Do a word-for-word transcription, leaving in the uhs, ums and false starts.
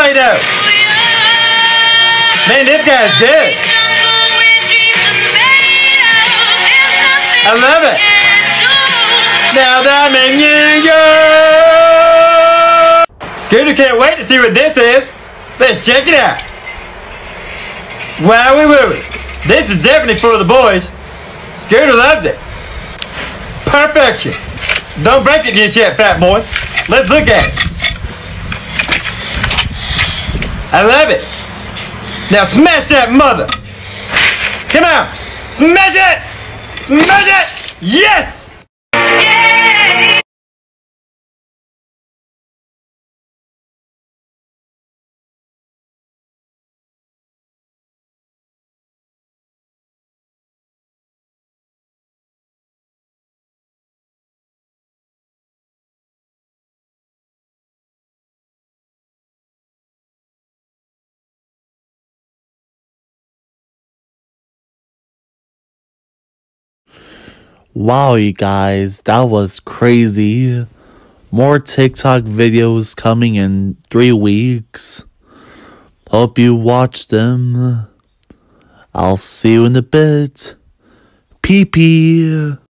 Play-Doh. Man, this guy's good. I love it. Now that I'm in New York. Scooter can't wait to see what this is. Let's check it out. Wowie wooey. This is definitely for the boys. Scooter loves it. Perfection. Don't break it just yet, fat boy. Let's look at it. I love it. Now smash that mother. Come on. Smash it. Smash it. Yes. Wow, you guys, that was crazy. More TikTok videos coming in three weeks. Hope you watch them. I'll see you in a bit. Pee pee.